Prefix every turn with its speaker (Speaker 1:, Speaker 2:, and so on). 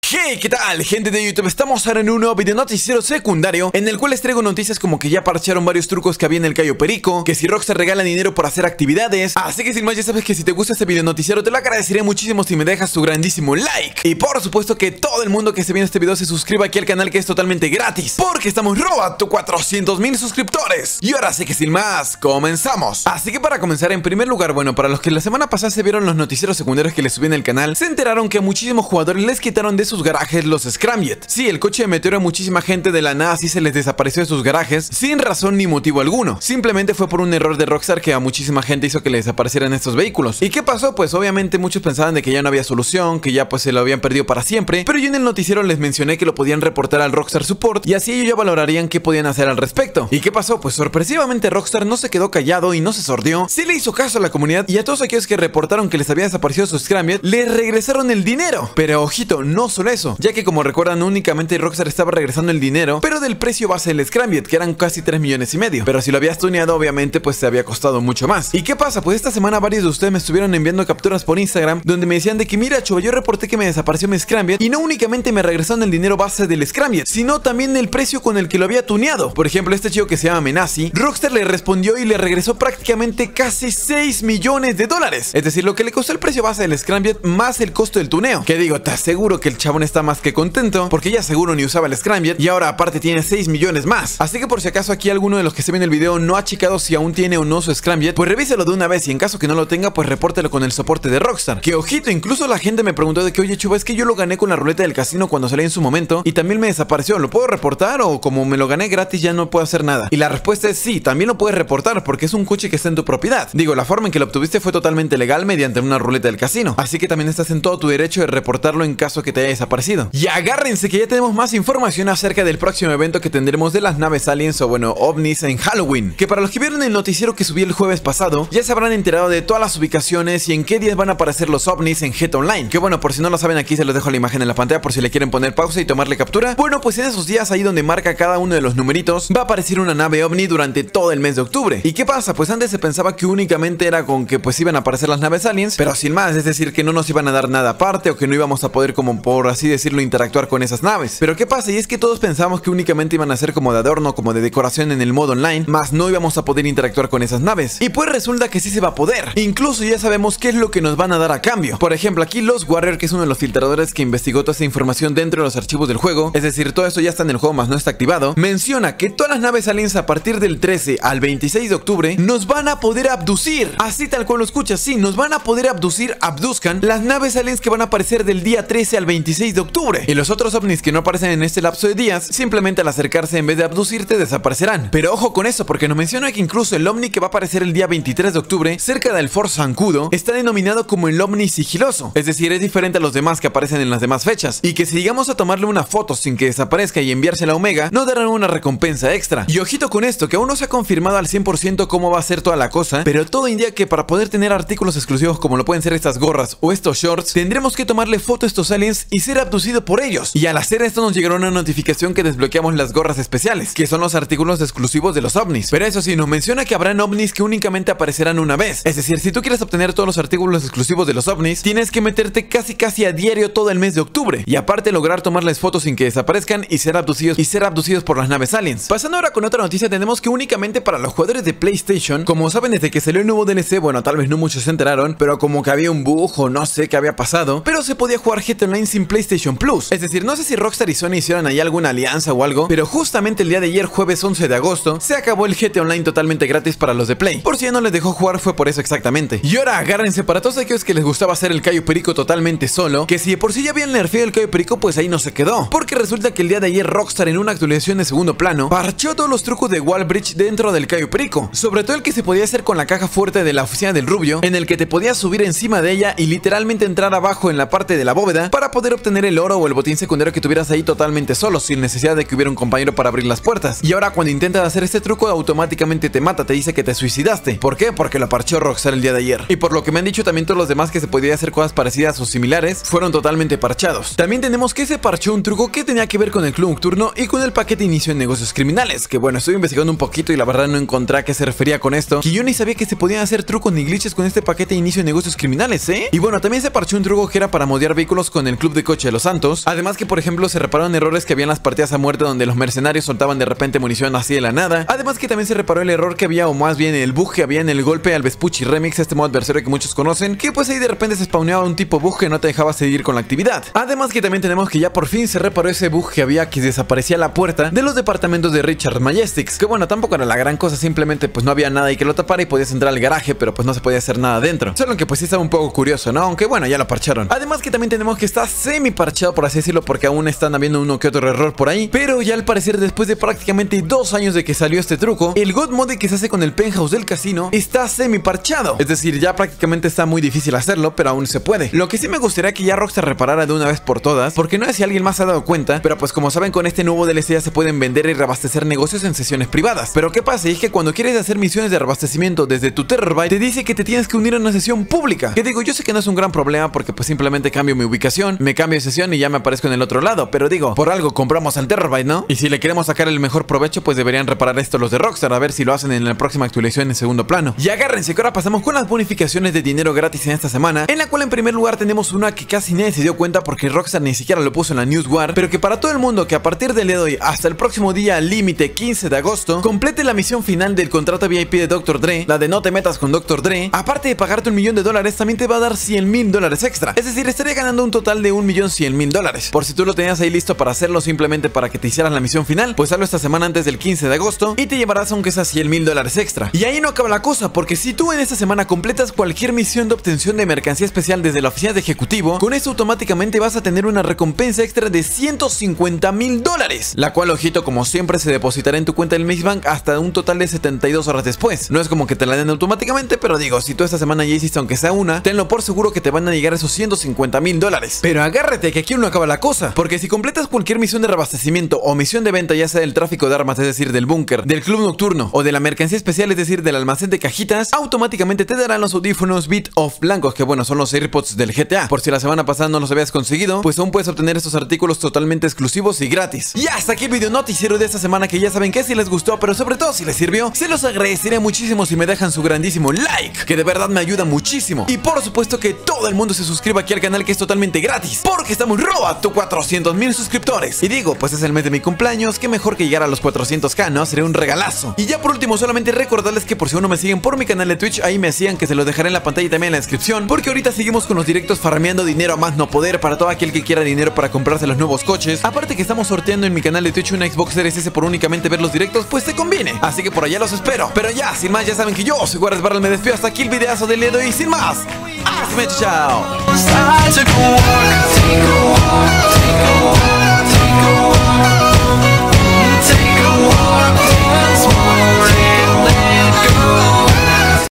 Speaker 1: Hey, ¿qué tal, gente de YouTube? Estamos ahora en un nuevo video noticiero secundario en el cual les traigo noticias como que ya parchearon varios trucos que había en el Cayo Perico, que si Rockstar regala dinero por hacer actividades. Así que sin más, ya sabes que si te gusta este video noticiero te lo agradecería muchísimo si me dejas tu grandísimo like. Y por supuesto que todo el mundo que esté viendo este video se suscriba aquí al canal, que es totalmente gratis, porque estamos roba tu 400,000 suscriptores. Y ahora sí que sin más, comenzamos. Así que para comenzar, en primer lugar, bueno, para los que la semana pasada se vieron los noticieros secundarios que les subí en el canal, se enteraron que a muchísimos jugadores les quitaron de sus garajes los Scramjet. Sí, el coche de Meteoro a muchísima gente de la nada así se les desapareció de sus garajes sin razón ni motivo alguno. Simplemente fue por un error de Rockstar que a muchísima gente hizo que le desaparecieran estos vehículos. ¿Y qué pasó? Pues obviamente muchos pensaban de que ya no había solución, que ya pues se lo habían perdido para siempre, pero yo en el noticiero les mencioné que lo podían reportar al Rockstar Support y así ellos ya valorarían qué podían hacer al respecto. ¿Y qué pasó? Pues sorpresivamente Rockstar no se quedó callado y no se sordió. Sí le hizo caso a la comunidad y a todos aquellos que reportaron que les había desaparecido sus Scramjet les regresaron el dinero. Pero ojito, no solo eso, ya que como recuerdan únicamente Rockstar estaba regresando el dinero, pero del precio base del Scramjet, que eran casi 3,5 millones. Pero si lo habías tuneado obviamente pues te había costado mucho más. ¿Y qué pasa? Pues esta semana varios de ustedes me estuvieron enviando capturas por Instagram donde me decían de que mira chuva, yo reporté que me desapareció mi Scramjet y no únicamente me regresaron el dinero base del Scramjet, sino también el precio con el que lo había tuneado. Por ejemplo, este chico que se llama Menasi, Rockstar le respondió y le regresó prácticamente casi 6 millones de dólares. Es decir, lo que le costó el precio base del Scramjet más el costo del tuneo. Que digo, te aseguro que el chabón está más que contento porque ya seguro ni usaba el Scramjet y ahora aparte tiene 6 millones más. Así que por si acaso aquí alguno de los que se ven el video no ha checado si aún tiene o no su Scramjet, pues revíselo de una vez y en caso que no lo tenga pues repórtelo con el soporte de Rockstar. Que ojito, incluso la gente me preguntó de que oye chuva, es que yo lo gané con la ruleta del casino cuando salí en su momento y también me desapareció, ¿lo puedo reportar o como me lo gané gratis ya no puedo hacer nada? Y la respuesta es sí, también lo puedes reportar porque es un coche que está en tu propiedad. Digo, la forma en que lo obtuviste fue totalmente legal mediante una ruleta del casino, así que también estás en todo tu derecho de reportarlo en caso que te haya desaparecido. Y agárrense que ya tenemos más información acerca del próximo evento que tendremos de las naves aliens o bueno, ovnis en Halloween, que para los que vieron el noticiero que subí el jueves pasado ya se habrán enterado de todas las ubicaciones y en qué días van a aparecer los ovnis en GTA Online, que bueno, por si no lo saben aquí se los dejo la imagen en la pantalla por si le quieren poner pausa y tomarle captura. Bueno, pues en esos días ahí donde marca cada uno de los numeritos va a aparecer una nave ovni durante todo el mes de octubre. ¿Y qué pasa? Pues antes se pensaba que únicamente era con que pues iban a aparecer las naves aliens, pero sin más, es decir, que no nos iban a dar nada aparte o que no íbamos a poder como por así decirlo interactuar con esas naves. Pero ¿qué pasa? Y es que todos pensamos que únicamente iban a ser como de adorno, como de decoración en el modo online, más no íbamos a poder interactuar con esas naves. Y pues resulta que sí se va a poder. Incluso ya sabemos qué es lo que nos van a dar a cambio. Por ejemplo, aquí Los Warrior, que es uno de los filtradores que investigó toda esa información dentro de los archivos del juego, es decir, todo eso ya está en el juego más no está activado, menciona que todas las naves aliens a partir del 13 al 26 de octubre nos van a poder abducir. Así tal cual lo escuchas, sí, nos van a poder abduzcan las naves aliens que van a aparecer del día 13 al 26 de octubre. Y los otros ovnis que no aparecen en este lapso de días, simplemente al acercarse en vez de abducirte desaparecerán. Pero ojo con eso, porque nos menciona que incluso el ovni que va a aparecer el día 23 de octubre cerca del Fort Zancudo está denominado como el ovni sigiloso, es decir, es diferente a los demás que aparecen en las demás fechas, y que si llegamos a tomarle una foto sin que desaparezca y enviársela a Omega, nos darán una recompensa extra. Y ojito con esto, que aún no se ha confirmado al 100% cómo va a ser toda la cosa, pero todo indica que para poder tener artículos exclusivos como lo pueden ser estas gorras o estos shorts, tendremos que tomarle foto a estos aliens y ser abducido por ellos. Y al hacer esto nos llegará una notificación que desbloqueamos las gorras especiales, que son los artículos exclusivos de los ovnis. Pero eso sí, nos menciona que habrán ovnis que únicamente aparecerán una vez. Es decir, si tú quieres obtener todos los artículos exclusivos de los ovnis, tienes que meterte casi a diario todo el mes de octubre. Y aparte lograr tomarles fotos sin que desaparezcan y ser abducidos por las naves aliens. Pasando ahora con otra noticia, tenemos que únicamente para los jugadores de PlayStation, como saben desde que salió el nuevo DLC, bueno, tal vez no muchos se enteraron, pero como que había un bug o no sé qué había pasado, pero se podía jugar GTA Online sin PlayStation Plus. Es decir, no sé si Rockstar y Sony hicieron ahí alguna alianza o algo, pero justamente el día de ayer, jueves 11 de agosto, se acabó el GTA Online totalmente gratis para los de Play. Por si ya no les dejó jugar fue por eso exactamente. Y ahora agárrense para todos aquellos que les gustaba hacer el Cayo Perico totalmente solo, que si de por sí ya habían nerfeado el Cayo Perico, pues ahí no se quedó. Porque resulta que el día de ayer Rockstar en una actualización de segundo plano parchó todos los trucos de Wall Bridge dentro del Cayo Perico. Sobre todo el que se podía hacer con la caja fuerte de la oficina del Rubio, en el que te podías subir encima de ella y literalmente entrar abajo en la parte de la bóveda para poder obtener el oro o el botín secundario que tuvieras ahí totalmente solo, sin necesidad de que hubiera un compañero para abrir las puertas. Y ahora cuando intentas hacer este truco automáticamente te mata, te dice que te suicidaste. ¿Por qué? Porque lo parchó Rockstar el día de ayer. Y por lo que me han dicho también todos los demás que se podía hacer cosas parecidas o similares fueron totalmente parchados. También tenemos que se parchó un truco que tenía que ver con el club nocturno y con el paquete inicio en negocios criminales, que bueno, estuve investigando un poquito y la verdad no encontré a qué se refería con esto, que yo ni sabía que se podían hacer trucos ni glitches con este paquete inicio en negocios criminales, ¿eh? Y bueno, también se parchó un truco que era para modear vehículos con el club de coches coche de los Santos. Además que por ejemplo se repararon errores que había en las partidas a muerte donde los mercenarios soltaban de repente munición así de la nada. Además que también se reparó el error que había, o más bien el bug que había en el golpe al Vespucci Remix, este modo adversario que muchos conocen, que pues ahí de repente se spawneaba un tipo bug que no te dejaba seguir con la actividad. Además que también tenemos que ya por fin se reparó ese bug que había, que desaparecía la puerta de los departamentos de Richard Majestics, que bueno, tampoco era la gran cosa, simplemente pues no había nada ahí que lo tapara y podías entrar al garaje, pero pues no se podía hacer nada dentro. Solo que pues sí estaba un poco curioso, ¿no? Aunque bueno, ya lo parcharon. Además que también tenemos que está semi parchado, por así decirlo, porque aún están habiendo uno que otro error por ahí, pero ya al parecer después de prácticamente 2 años de que salió este truco, el God Mode que se hace con el penthouse del casino está semi parchado. Es decir, ya prácticamente está muy difícil hacerlo, pero aún se puede. Lo que sí me gustaría que ya Rockstar reparara de una vez por todas, porque no sé si alguien más se ha dado cuenta, pero pues como saben, con este nuevo DLC ya se pueden vender y reabastecer negocios en sesiones privadas. Pero qué pasa, es que cuando quieres hacer misiones de reabastecimiento desde tu Terrorbyte, te dice que te tienes que unir a una sesión pública. Que digo, yo sé que no es un gran problema porque pues simplemente cambio mi ubicación, me cambio de sesión y ya me aparezco en el otro lado, pero digo, por algo compramos al Terrorbyte, ¿no? Y si le queremos sacar el mejor provecho, pues deberían reparar esto los de Rockstar, a ver si lo hacen en la próxima actualización en segundo plano. Y agárrense que ahora pasamos con las bonificaciones de dinero gratis en esta semana, en la cual en primer lugar tenemos una que casi nadie se dio cuenta porque Rockstar ni siquiera lo puso en la Newswire, pero que para todo el mundo que a partir del día de hoy hasta el próximo día límite 15 de agosto, complete la misión final del contrato VIP de Dr. Dre, la de no te metas con Dr. Dre, aparte de pagarte $1.000.000, también te va a dar $100.000 extra. Es decir, estaría ganando un total de $1.100.000. Por si tú lo tenías ahí listo para hacerlo simplemente para que te hicieran la misión final, pues hazlo esta semana antes del 15 de agosto y te llevarás aunque sea $100.000 extra. Y ahí no acaba la cosa, porque si tú en esta semana completas cualquier misión de obtención de mercancía especial desde la oficina de ejecutivo, con eso automáticamente vas a tener una recompensa extra de $150.000, la cual, ojito, como siempre se depositará en tu cuenta del Maze Bank hasta un total de 72 horas después. No es como que te la den automáticamente, pero digo, si tú esta semana ya hiciste aunque sea una, tenlo por seguro que te van a llegar esos $150.000. Pero agárrate que aquí no acaba la cosa, porque si completas cualquier misión de reabastecimiento o misión de venta, ya sea del tráfico de armas, es decir, del búnker, del club nocturno o de la mercancía especial, es decir, del almacén de cajitas, automáticamente te darán los audífonos Beat of blancos, que bueno, son los AirPods del GTA. Por si la semana pasada no los habías conseguido, pues aún puedes obtener estos artículos totalmente exclusivos y gratis. Y hasta aquí el video noticiero de esta semana, que ya saben que si les gustó, pero sobre todo si les sirvió, se los agradecería muchísimo si me dejan su grandísimo like, que de verdad me ayuda muchísimo. Y por supuesto que todo el mundo se suscriba aquí al canal, que es totalmente gratis, porque estamos robo a 400.000 suscriptores. Y digo, pues es el mes de mi cumpleaños, que mejor que llegar a los 400k, ¿no? Sería un regalazo. Y ya por último, solamente recordarles que por si aún no me siguen por mi canal de Twitch, ahí me sigan, que se los dejaré en la pantalla y también en la descripción, porque ahorita seguimos con los directos farmeando dinero a más no poder para todo aquel que quiera dinero para comprarse los nuevos coches. Aparte que estamos sorteando en mi canal de Twitch una Xbox Series S por únicamente ver los directos, pues te conviene. Así que por allá los espero. Pero ya, sin más, ya saben que yo soy Guardas Barrel, me despido hasta aquí el videazo del dedo y sin más, ¡hazme chao!